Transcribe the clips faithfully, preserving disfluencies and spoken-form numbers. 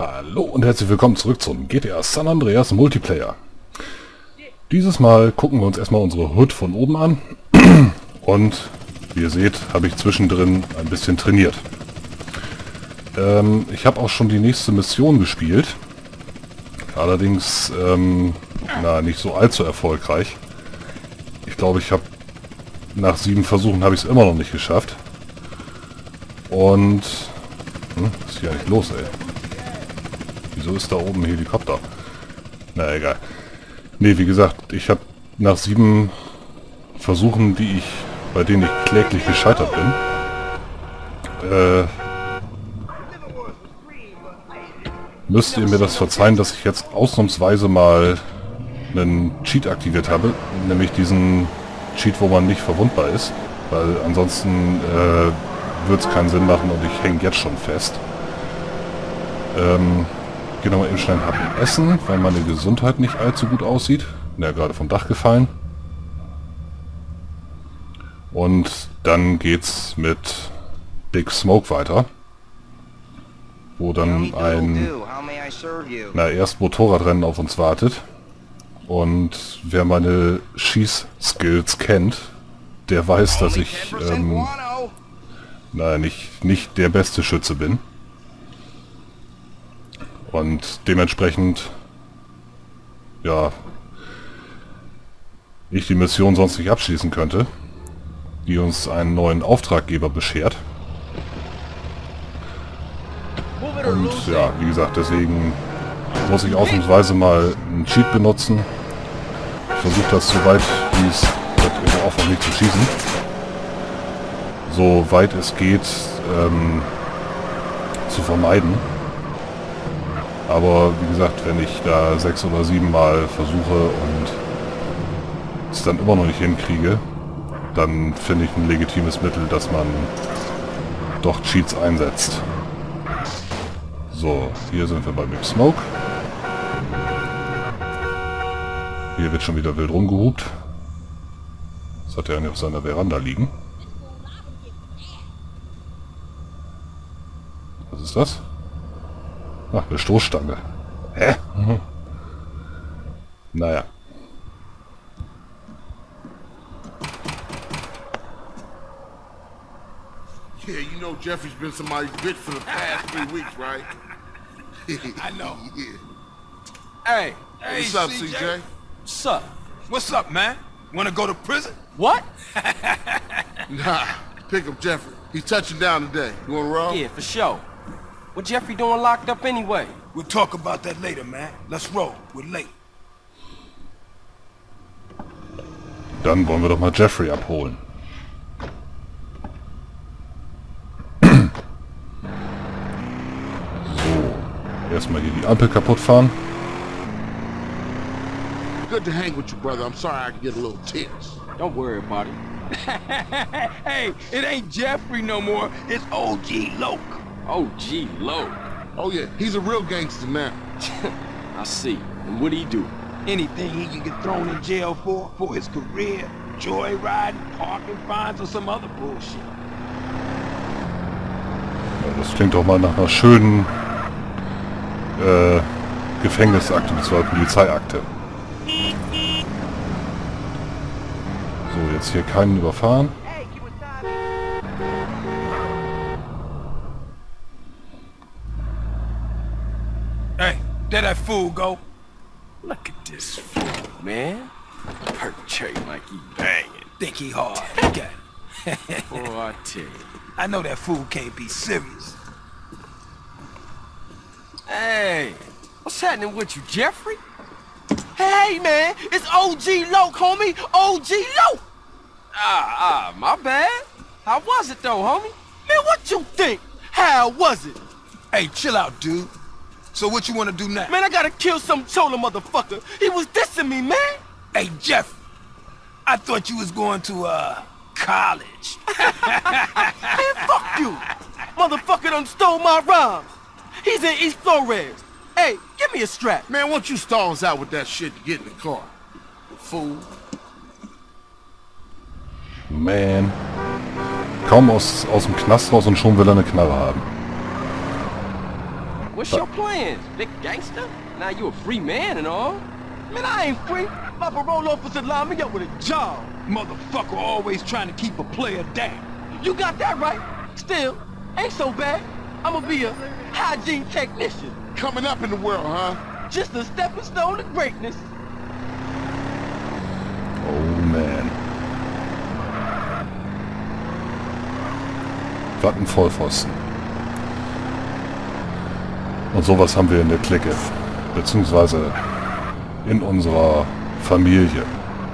Hallo und herzlich willkommen zurück zum G T A San Andreas Multiplayer. Dieses Mal gucken wir uns erstmal unsere Hood von oben an und wie ihr seht, habe ich zwischendrin ein bisschen trainiert. Ähm, ich habe auch schon die nächste Mission gespielt, allerdings ähm, na, nicht so allzu erfolgreich. Ich glaube, ich habe nach sieben Versuchen habe ich es immer noch nicht geschafft. Und hm, was ist hier eigentlich los, ey? Wieso ist da oben ein Helikopter? Na egal. Ne, wie gesagt, ich habe nach sieben Versuchen, die ich, bei denen ich kläglich gescheitert bin, äh, müsst ihr mir das verzeihen, dass ich jetzt ausnahmsweise mal einen Cheat aktiviert habe, nämlich diesen Cheat, wo man nicht verwundbar ist, weil ansonsten äh, wird es keinen Sinn machen und ich hänge jetzt schon fest. Ähm, Gehen wir mal eben schnell einen Happen essen, weil meine Gesundheit nicht allzu gut aussieht. Ja, gerade vom Dach gefallen. Und dann geht's mit Big Smoke weiter. Wo dann ein, na, erst Motorradrennen auf uns wartet. Und wer meine Schießskills kennt, der weiß, dass ich ähm, na, nicht, nicht der beste Schütze bin. Und dementsprechend, ja, ich die Mission sonst nicht abschließen könnte, die uns einen neuen Auftraggeber beschert. Und ja, wie gesagt, deswegen muss ich ausnahmsweise mal einen Cheat benutzen. Ich versuche das so weit, wie es geht, auch noch nicht zu schießen. So weit es geht, ähm, zu vermeiden. Aber wie gesagt, wenn ich da sechs oder sieben Mal versuche und es dann immer noch nicht hinkriege, dann finde ich ein legitimes Mittel, dass man doch Cheats einsetzt. So, hier sind wir bei Big Smoke. Hier wird schon wieder wild rumgehupt. Das hat er ja nicht auf seiner Veranda liegen. Was ist das? Ach, eine Stoßstange. Hä? Mhm. Naja. Yeah, you know Jeffrey's been somebody's bitch for the past three weeks, right? I know. Yeah. Hey, Hey, what's up, C J? What's up? What's up, man? Wanna go to prison? What? Nah, pick up Jeffrey. He's touching down today. You wanna roll? Yeah, for sure. What Jeffrey doing locked up anyway? We'll talk about that later, man. Let's roll. We're late. Dann wollen wir doch mal Jeffrey abholen. So, erstmal hier die Ampel kaputt fahren. Good to hang with you, brother. I'm sorry I can get a little tense. Don't worry about it. Hey, it ain't Jeffrey no more. It's O G Loke. O G Loke. Oh yeah, he's a real gangster now. I see. And what'd he do? Anything he can get thrown in jail for, for his career, joyriding, parking fines, or some other bullshit. Ja, das klingt doch mal nach einer schönen äh, Gefängnisakte bzw. Polizeiakte. So, jetzt hier keinen überfahren. Hey, there that fool go. Look at this fool, man. Perpetrate like he banging. Think he hard. Look at him. Boy, I tell you. I know that fool can't be serious. Hey, what's happening with you, Jeffrey? Hey, man, it's O G Loke, homie. O G Loke. Ah, ah, my bad. How was it, though, homie? Man, what you think? How was it? Hey, chill out, dude. So what you want to do now? Man, I gotta kill some chola motherfucker. He was dissing me, man. Hey, Jeff. I thought you was going to, uh, college. Man, fuck you. Motherfucker done stole my rhymes. He's in East Flores. Hey, give me a strap. Man, why don't you stall us out with that shit to get in the car? Fool. Man. Kaum aus, aus dem Knast raus und schon will er eine Knarre haben. what's your plans? Big gangster? Now you a free man and all? Man, I ain't free. My parole officer lined me up with a job. Motherfucker always trying to keep a player down. You got that right. Still, ain't so bad. I'ma be a hygiene technician. Coming up in the world, huh? Just a stepping stone to greatness. Oh man. Was ein Vollpfosten. Und sowas haben wir in der Clique. Beziehungsweise in unserer Familie.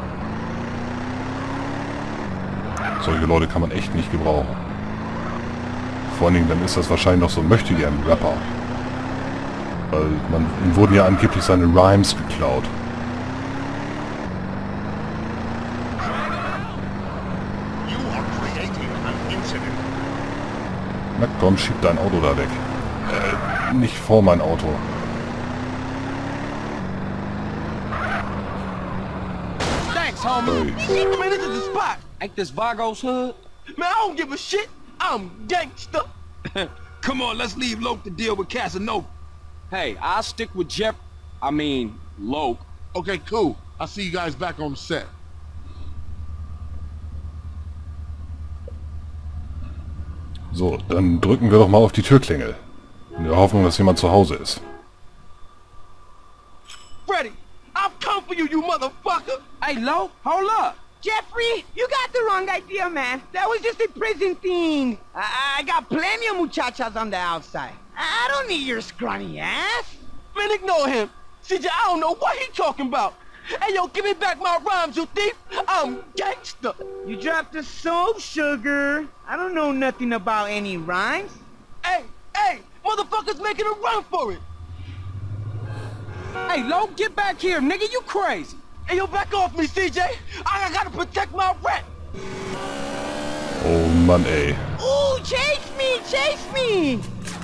Solche Leute kann man echt nicht gebrauchen. Vor allen Dingen, dann ist das wahrscheinlich noch so ein Möchtegern-Rapper. Weil man, ihm wurden ja angeblich seine Rhymes geklaut. Na komm, schieb dein Auto da weg. Äh, nicht vor mein Auto. Thanks, homie. Man, this is the spot. Ain't this Vargo's hood? Man, I don't give a shit. I'm gangster. Come on, let's leave Loke to deal with Casanova. Hey, I'll stick with Jeff. I mean, Loke. Okay, cool. I'll see you guys back on the set. So, dann drücken wir doch mal auf die Türklingel. In der Hoffnung, dass jemand zu Hause ist. Freddy, I've come for you, you motherfucker. Hey, Loke, hold up. Jeffrey, you got the wrong idea, man. That was just a prison thing. I, I got plenty of muchachas on the outside. I, I don't need your scrawny ass. Man, ignore him. C J, I don't know what he talking about. Hey, yo, give me back my rhymes, you thief. I'm gangster. You dropped a soap, sugar. I don't know nothing about any rhymes. Hey, hey, motherfuckers making a run for it. Hey, Loke, get back here, nigga. You crazy. Hey, yo, back off me, C J. I, I gotta protect my rep. Oh Mann, ey. Ooh, chase me, chase me.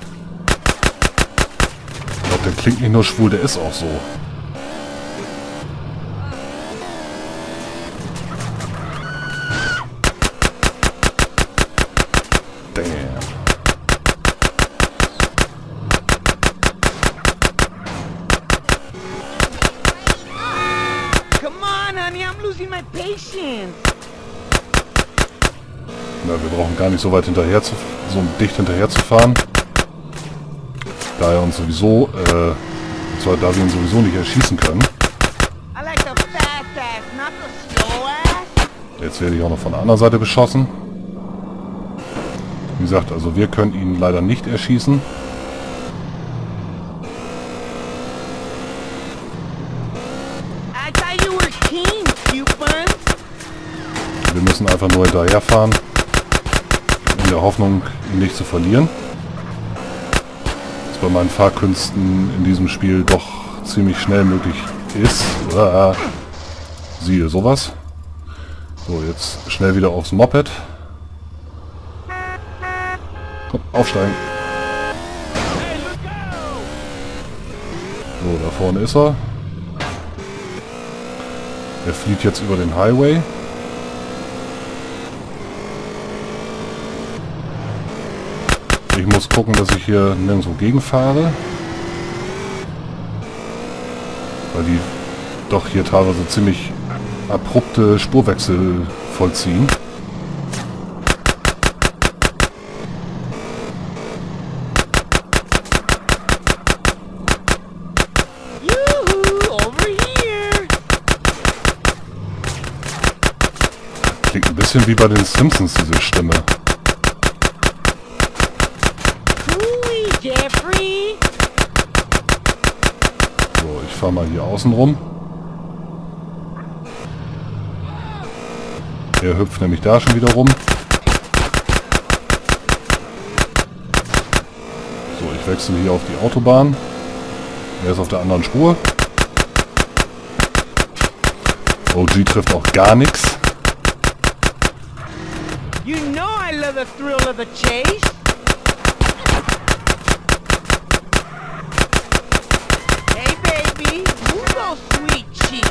Ich glaube, der klingt nicht nur schwul, der ist auch so. Damn. Come on, honey, I'm losing my patience. Na, wir brauchen gar nicht so weit hinterher zu, so dicht hinterher zu fahren. Da er uns sowieso, äh, und zwar da wir ihn sowieso nicht erschießen können. I like the fast ass, not the slow ass. Jetzt werde ich auch noch von der anderen Seite beschossen. Wie gesagt, also wir können ihn leider nicht erschießen. I thought you were king, coupons. Wir müssen einfach nur hinterherfahren, in der Hoffnung, ihn nicht zu verlieren. Was bei meinen Fahrkünsten in diesem Spiel doch ziemlich schnell möglich ist. Ah, siehe sowas. So, jetzt schnell wieder aufs Moped. Komm, aufsteigen. So, da vorne ist er. Er flieht jetzt über den Highway. Ich muss gucken, dass ich hier nirgendwo gegenfahre. Weil die doch hier teilweise ziemlich abrupte Spurwechsel vollziehen. Yoo-hoo, over here. Klingt ein bisschen wie bei den Simpsons, diese Stimme. Ooh, Jeffrey. So, ich fahre mal hier außen rum. Er hüpft nämlich da schon wieder rum. So, ich wechsle hier auf die Autobahn. Er ist auf der anderen Spur. O G trifft auch gar nichts. You know I love the thrill of the chase. Hey, baby, move those sweet cheeks.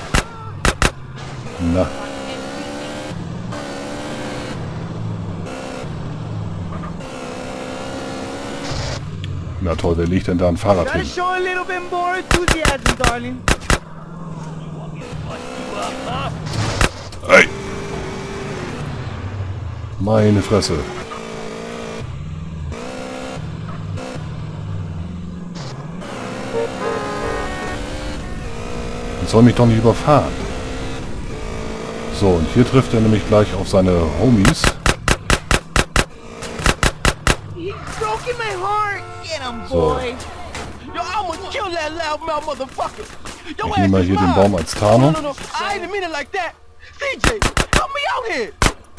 Na. Na toll, wer legt denn da ein Fahrrad Gotta hin? show a little bit more enthusiasm, darling. Ey! Meine Fresse. Ich soll mich doch nicht überfahren. So, und hier trifft er nämlich gleich auf seine Homies. He's broken my heart. Get him, So. boy. Yo, I'm gonna kill that loudmouth motherfucker. Yo, Ich nehme mal ass is hier den mine. Baum als No, Tarnung. no, no, I didn't mean it like that. C J, help me out here.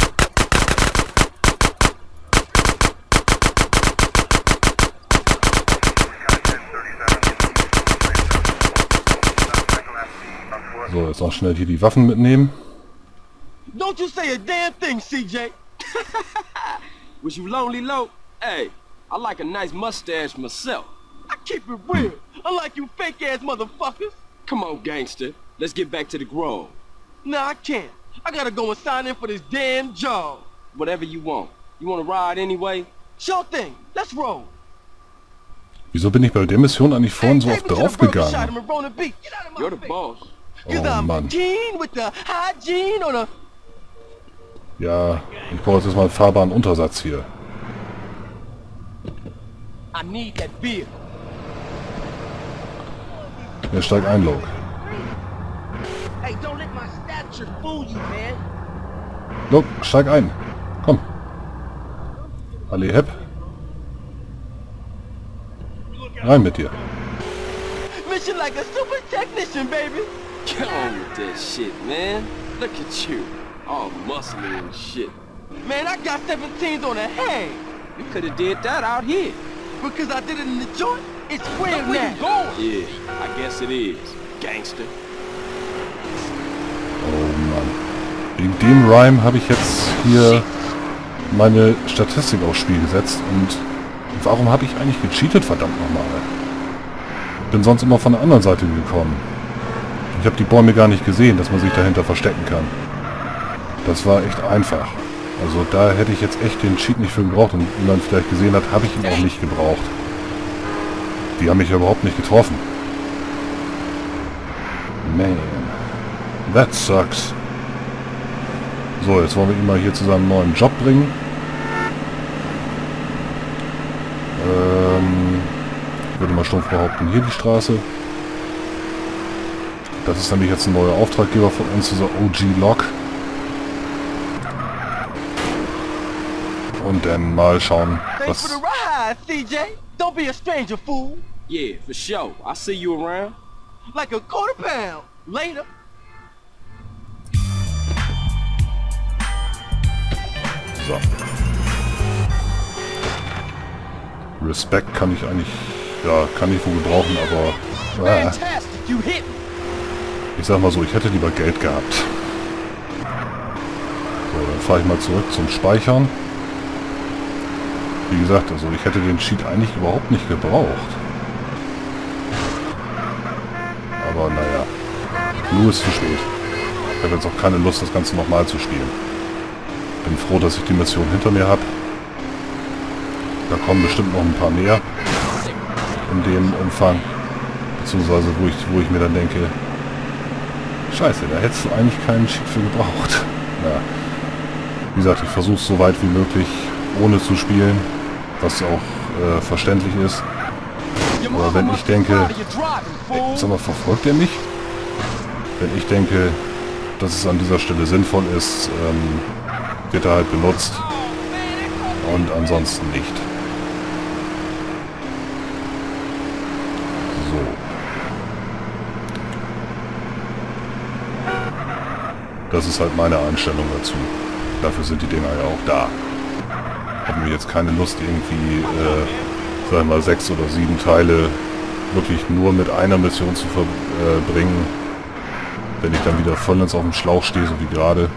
So, jetzt noch schnell hier die Waffen mitnehmen. Don't you say a damn thing, C J. Was you lonely, Lo? Hey, I like a nice mustache myself. I keep it real, unlike you fake ass motherfuckers. Come on, gangster. Let's get back to the Grove. Nah, I can't. I gotta go and sign in for this damn job. Whatever you want. You wanna ride anyway? Sure thing. Let's roll. Wieso bin ich bei der Mission eigentlich vorhin so oft draufgegangen? You're the boss. Cause Oh I'm Mann. keen with the hygiene on a... Ja, ich brauche jetzt mal einen fahrbaren Untersatz hier. I need that beer. Jetzt steig ein, Log. Hey, don't let my stature fool you, man. Log, steig ein. Komm. Alle hepp. Rein mit dir. Mission like a super technician, baby. Get on with that shit, man. Look at you. All muscly and shit. Man, I got seventeens on a hang. You could have did that out here. Because I did it in the joint, it's square Look where now. you going. Yeah, I guess it is. Gangster. Oh Mann. Wegen dem Rhyme habe ich jetzt hier meine Statistik aufs Spiel gesetzt. Und warum habe ich eigentlich gecheatet, verdammt nochmal? Bin sonst immer von der anderen Seite gekommen. Ich habe die Bäume gar nicht gesehen, dass man sich dahinter verstecken kann. Das war echt einfach. Also da hätte ich jetzt echt den Cheat nicht für gebraucht. Und wie man vielleicht gesehen hat, habe ich ihn auch nicht gebraucht. Die haben mich ja überhaupt nicht getroffen. Man. That sucks. So, jetzt wollen wir ihn mal hier zu seinem neuen Job bringen. Ähm, würde mal stumpf behaupten, hier die Straße. Das ist nämlich jetzt ein neuer Auftraggeber von uns, dieser O G-Log. Und dann mal schauen, Thanks for was... the ride, C J. Don't be a stranger, fool. Yeah, for sure. I'll see you around. Like a quarter pound. Later. So. Respekt kann ich eigentlich... Ja, kann ich wohl gebrauchen, aber... Ah, Fantastic, you hit me. ich sag mal so, ich hätte lieber Geld gehabt. So, dann fahre ich mal zurück zum Speichern. Wie gesagt, also ich hätte den Cheat eigentlich überhaupt nicht gebraucht. Aber naja, nur ist zu spät. Ich habe jetzt auch keine Lust, das Ganze nochmal zu spielen. Bin froh, dass ich die Mission hinter mir habe. Da kommen bestimmt noch ein paar mehr. In dem Umfang. Beziehungsweise wo ich, wo ich mir dann denke, scheiße, da hättest du eigentlich keinen Cheat für gebraucht. Ja. Wie gesagt, ich versuche es so weit wie möglich ohne zu spielen, was auch äh, verständlich ist. Aber wenn ich denke, sag mal, verfolgt er mich? Wenn ich denke, dass es an dieser Stelle sinnvoll ist, ähm, wird er halt benutzt und ansonsten nicht. So. Das ist halt meine Einstellung dazu. Dafür sind die Dinger ja auch da. Haben wir jetzt keine Lust irgendwie, äh, sagen wir mal, sechs oder sieben Teile wirklich nur mit einer Mission zu verbringen, wenn ich dann wieder vollends auf dem Schlauch stehe, so wie gerade.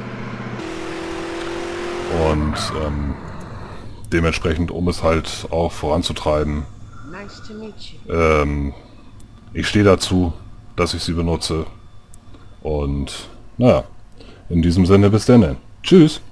Und ähm, dementsprechend, um es halt auch voranzutreiben, Nice to meet you. ähm, ich stehe dazu, dass ich sie benutze. Und naja, in diesem Sinne bis dann. Tschüss!